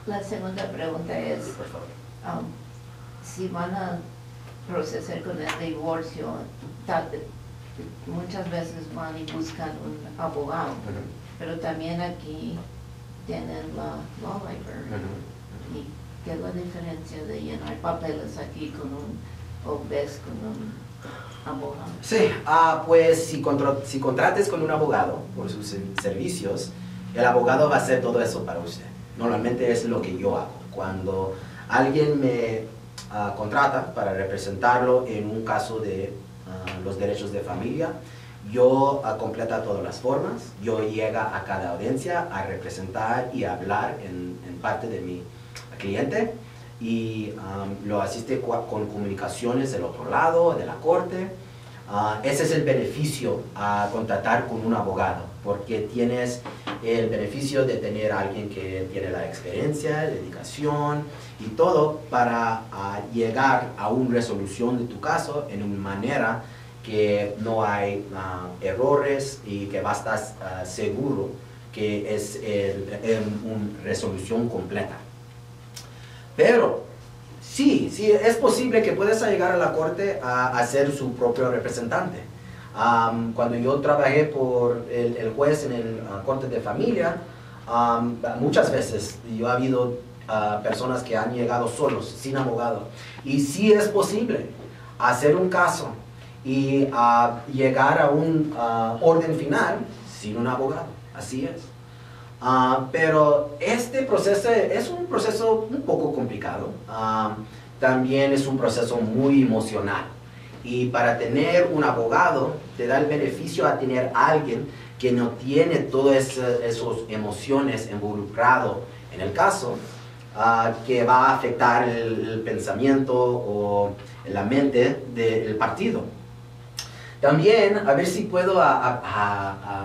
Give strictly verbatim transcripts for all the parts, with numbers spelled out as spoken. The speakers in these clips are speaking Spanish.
La segunda pregunta es, Por favor. um, si van a procesar con el divorcio, tal, muchas veces van y buscan un abogado, Uh-huh. pero también aquí tienen la law library. Uh-huh. ¿Y qué es la diferencia de llenar papeles aquí con un, o ves con un abogado? Sí, ah, pues si, contra, si contrates con un abogado por sus servicios, el abogado va a hacer todo eso para usted. Normalmente es lo que yo hago. Cuando alguien me uh, contrata para representarlo en un caso de uh, los derechos de familia, yo uh, completa todas las formas, yo llega a cada audiencia a representar y a hablar en, en parte de mi cliente y um, lo asiste con comunicaciones del otro lado, de la corte. Uh, ese es el beneficio a contratar con un abogado, porque tienes el beneficio de tener a alguien que tiene la experiencia, dedicación y todo para uh, llegar a una resolución de tu caso en una manera que no hay uh, errores y que va a estar uh, seguro que es el, el, una resolución completa. Pero sí, sí, es posible que puedas llegar a la corte a, a ser su propio representante. Um, cuando yo trabajé por el, el juez en el uh, corte de familia, um, muchas veces yo he habido uh, personas que han llegado solos, sin abogado. Y sí es posible hacer un caso y uh, llegar a un uh, orden final sin un abogado. Así es. Uh, pero este proceso es un proceso un poco complicado. Uh, también es un proceso muy emocional. Y para tener un abogado te da el beneficio a tener a alguien que no tiene todas esas emociones involucrado en el caso, uh, que va a afectar el, el pensamiento o la mente del partido. También, a ver si puedo a, a, a, a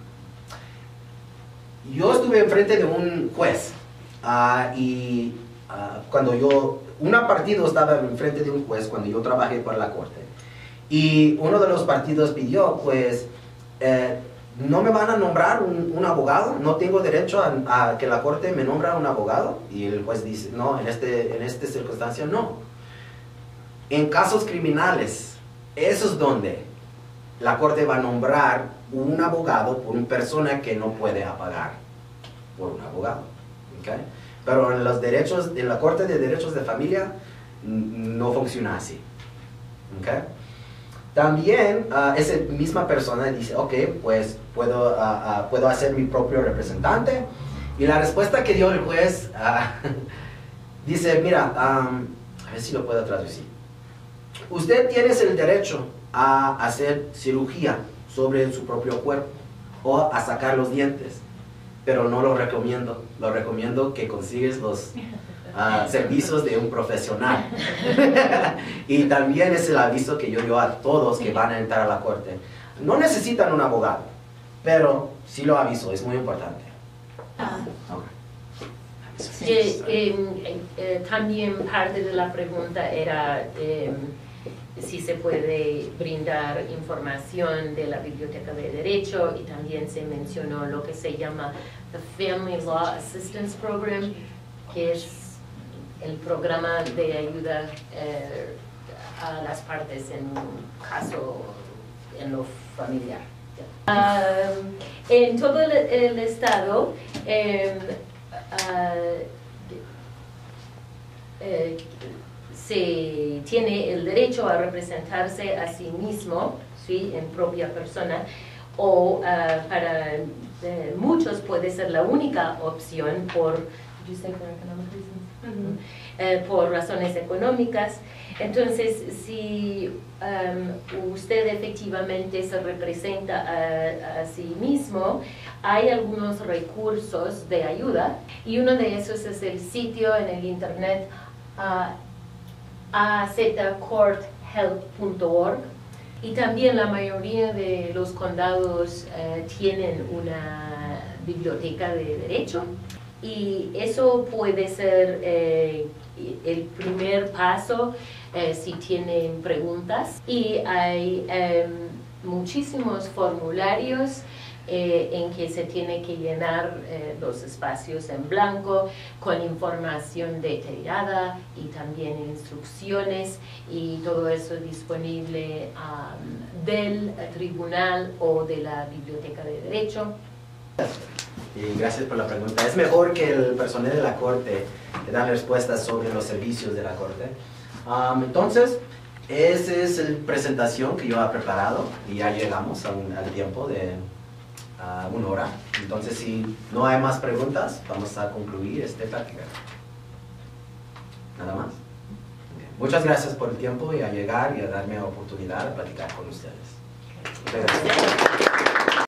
yo estuve enfrente de un juez uh, y uh, cuando yo, un partido estaba enfrente de un juez cuando yo trabajé para la corte y uno de los partidos pidió, pues, eh, no me van a nombrar un, un abogado, no tengo derecho a, a que la corte me nombra un abogado, y el juez dice, no, en, este, en esta circunstancia no. En casos criminales, eso es donde la corte va a nombrar un abogado por una persona que no puede pagar por un abogado. ¿Okay? Pero en los derechos, en la Corte de Derechos de Familia no funciona así. ¿Okay? También uh, esa misma persona dice, ok, pues puedo, uh, uh, puedo hacer mi propio representante. Y la respuesta que dio el juez uh, dice, mira, um, a ver si lo puedo traducir. Usted tiene el derecho a hacer cirugía sobre su propio cuerpo o a sacar los dientes, pero no lo recomiendo. Lo recomiendo que consigues los uh, servicios de un profesional. Y también es el aviso que yo doy a todos que van a entrar a la corte. No necesitan un abogado, pero sí lo aviso, es muy importante. Ah. Okay. Eh, eh, eh, también parte de la pregunta era eh, si se puede brindar información de la Biblioteca de Derecho, y también se mencionó lo que se llama the Family Law Assistance Program, que es el programa de ayuda eh, a las partes en un caso en lo familiar. Um, en todo el, el estado eh, uh, eh, se tiene el derecho a representarse a sí mismo, ¿sí?, en propia persona, o uh, para eh, muchos puede ser la única opción por, did you say for economic reasons? Mm-hmm. eh, por razones económicas. Entonces, si um, usted efectivamente se representa a, a sí mismo, hay algunos recursos de ayuda, y uno de esos es el sitio en el internet uh, a z court help punto org, y también la mayoría de los condados uh, tienen una biblioteca de derecho, y eso puede ser eh, el primer paso eh, si tienen preguntas. Y hay eh, muchísimos formularios eh, en que se tiene que llenar eh, los espacios en blanco con información detallada y también instrucciones, y todo eso disponible um, del tribunal o de la Biblioteca de Derecho. Y gracias por la pregunta. Es mejor que el personal de la Corte te dan respuestas sobre los servicios de la Corte. Um, entonces, esa es la presentación que yo he preparado y ya llegamos a un, al tiempo de uh, una hora. Entonces, si no hay más preguntas, vamos a concluir esta práctica. ¿Nada más? Okay. Muchas gracias por el tiempo y a llegar y a darme la oportunidad de platicar con ustedes. Muchas gracias.